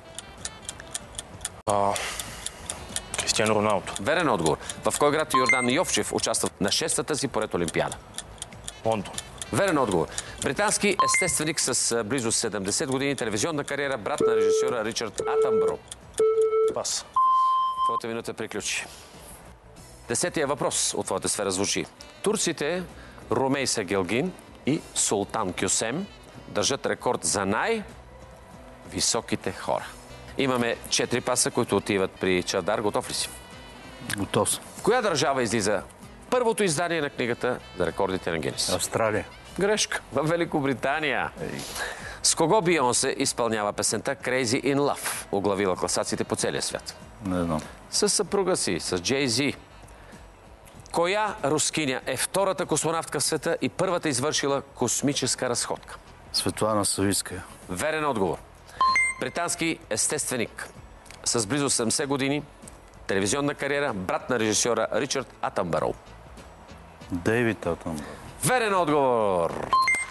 А, Кристиано Роналдо. Верен отговор. В кой град Йордан Йовчев участва на шестата си поред Олимпиада? Лондон. Верен отговор. Британски естественик с близо седемдесет години, телевизионна кариера, брат на режисьора Ричард Атънбъро. Пас. Твоята минута приключи. Десетия въпрос от твоята сфера звучи. Турците Румейса Гелгин и Султан Кюсем държат рекорд за най-високите хора. Имаме четири паса, които отиват при Чавдар. Готов ли си? Готов съм. В коя държава излиза първото издание на книгата за рекордите на Гинес? Австралия. Грешка. В Великобритания. Ей. С кого Бийонсе изпълнява песента Crazy in Love, оглавила класациите по целия свят? Не знам. С съпруга си, с Джей Зи. Коя рускиня е втората космонавтка в света и първата извършила космическа разходка? Светлана Савицкая. Верен отговор. Британски естественик с близо седемдесет години, телевизионна кариера, брат на режисьора Ричард Атънбъро. Дейвид Атънбъро. Верен отговор.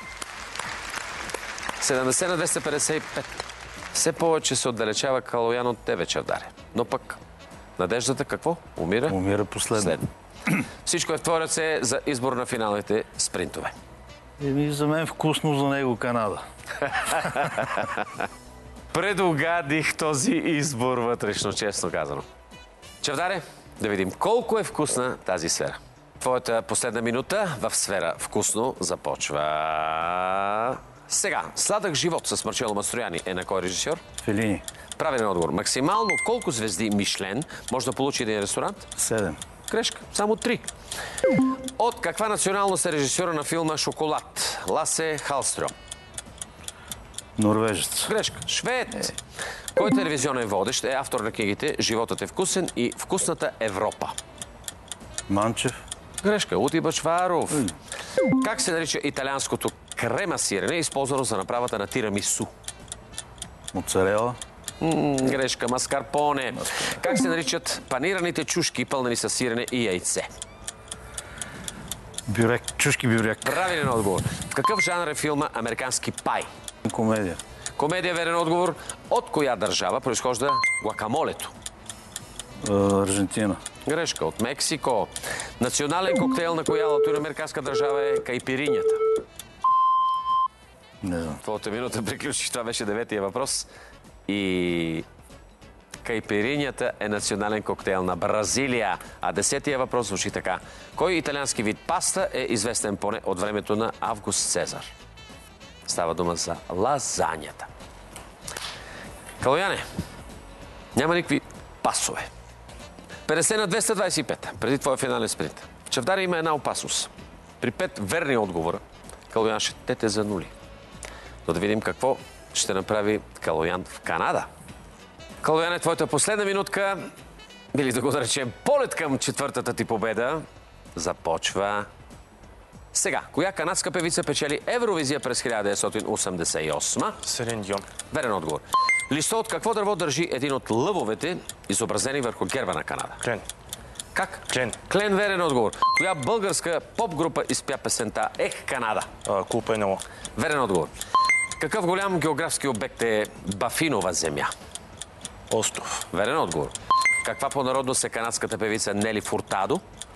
седемдесет на двеста петдесет и пет. Все повече се отдалечава Калоян от тебе, Чавдаре. Но пък надеждата какво? Умира? Умира последно. Следно. Всичко е в твоя ръце за избор на финалните спринтове. Еми, за мен вкусно, за него Канада. Предугадих този избор вътрешно, честно казано. Чавдаре, да видим колко е вкусна тази сфера. Твоята последна минута в сфера вкусно започва сега. Сладък живот с Марчело Мастрояни е на кой режисьор? Фелини. Правилен отговор. Максимално колко звезди Мишлен може да получи един ресторант? Седем. Грешка. Само три. От каква националност е режисьора на филма "Шоколад"? Ласе Халстрем. Норвежец. Грешка. Швед. Е. Кой телевизионен водещ е автор на книгите "Животът е вкусен" и "Вкусната Европа"? Манчев. Грешка. Лути Бачваров. Mm. Как се нарича италианското крема сирене, използвано за направата на тирамису? Моцарела. М- грешка. Маскарпоне. Маскарпоне. Как се наричат панираните чушки, пълнени с сирене и яйце? Бюрек. Чушки бюрек. Правилен отговор. В какъв жанр е филма "Американски пай"? Комедия. Комедия, верен отговор. От коя държава произхожда гуакамолето? Аржентина. Грешка. От Мексико. Национален коктейл на коя латиноамериканска държава е кайпиринята? Не знам. Твоята минута приключи. Това беше деветия въпрос. И кайпиринята е национален коктейл на Бразилия. А десетия въпрос звучи така. Кой италиански вид паста е известен поне от времето на Август Цезар? Става дума за лазанята. Калояне, няма никакви пасове. петдесет на двеста двадесет и пет, преди твоя финален спринт. В Чавдаре има една опасност. При пет верни отговора Калоян ще те те за нули. Но да видим какво ще направи Калоян в Канада. Калоян е твоята последна минутка. Или да го наречем полет към четвъртата ти победа. Започва сега. Коя канадска певица печели Евровизия през хиляда деветстотин осемдесет и осма? Селин Дион. Верен отговор. Листо от какво дърво държи един от лъвовете, изобразени върху герба на Канада? Клен. Как? Клен. Клен, верен отговор. Коя българска поп-група изпя песента Ех, Канада? Кулпа НЛО. Верен отговор. Какъв голям географски обект е Бафинова земя? Остров. Верен отговор. Каква по народност е канадската певица Нели Фуртадо?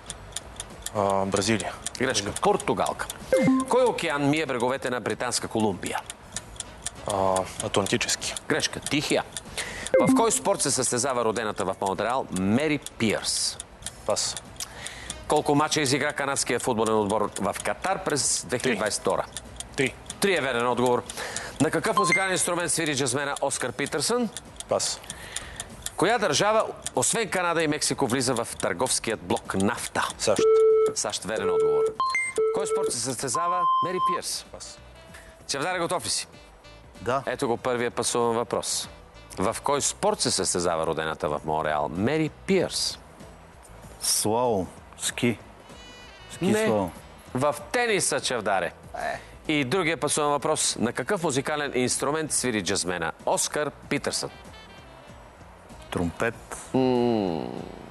А, Бразилия. Грешка. Португалка. Кой океан мие бреговете на Британска Колумбия? А, Атлантически. Грешка. Тихия. В кой спорт се състезава родената в Монреал Мери Пиърс? Пас. Колко мача изигра канадския футболен отбор в Катар през две хиляди двадесет и втора? Три. Три е верен отговор. На какъв музикален инструмент свири джазмена Оскар Питърсън? Пас. Коя държава, освен Канада и Мексико, влиза в търговският блок нафта? САЩ. САЩ, верен отговор. Кой спорт се състезава Мери Пиърс? Пас. Чавдаре, готов ли си? Да. Ето го първия пасуван въпрос. В кой спорт се състезава родената в Монреал Мери Пиърс? Слалом. Ски. Ски Не. слалом. В тениса, Чавдаре. И другия пасуван въпрос. На какъв музикален инструмент свири джазмена Оскар Питърсън? Тромпет. М-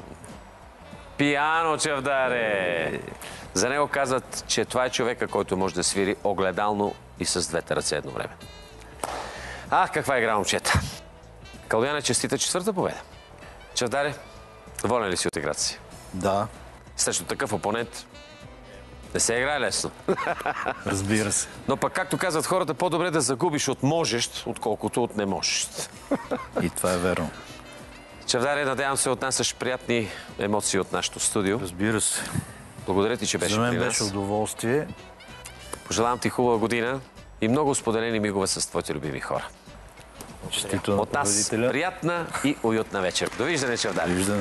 Пиано, Чавдаре. За него казват, че това е човека, който може да свири огледално и с двете ръце едно време. Ах, каква игра, момчета. Калоян е честита четвърта победа. Чавдаре, доволен ли си от играта си? Да. Срещу такъв опонент не се играе лесно. Разбира се. Но пък, както казват хората, по-добре да загубиш от можещ, отколкото от не можещ. И това е верно. Чавдаре, надявам се, отнасяш приятни емоции от нашото студио. Разбира се. Благодаря ти, че беше За мен при нас. беше удоволствие. Пожелавам ти хубава година и много споделени мигове с твоите любими хора. Честито на От нас победителя. приятна и уютна вечер. Довиждане, Чавдаре. Довиждане.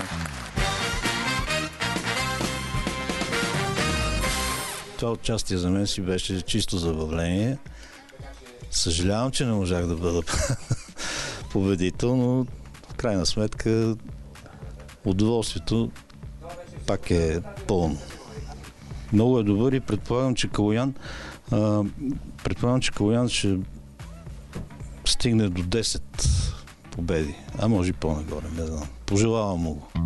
Това участие за мен си беше чисто забавление. Съжалявам, че не можах да бъда победител, но в крайна сметка удоволствието пак е пълно. Много е добър и предполагам, че Калоян а, предполагам, че Калоян ще стигне до десет победи, а може и по-нагоре, не знам. Пожелавам му го.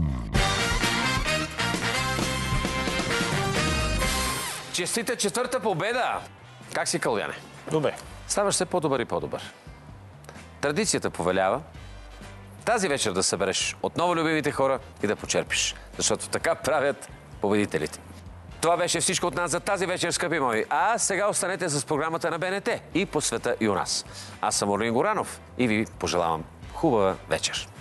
Честита четвърта победа! Как си, Калояне? Добре. Ставаш все по-добър и по-добър. Традицията повелява тази вечер да събереш отново любимите хора и да почерпиш. Защото така правят победителите. Това беше всичко от нас за тази вечер, скъпи мои. А сега останете с програмата на Б Н Т и по света и у нас. Аз съм Орлин Горанов и ви пожелавам хубава вечер.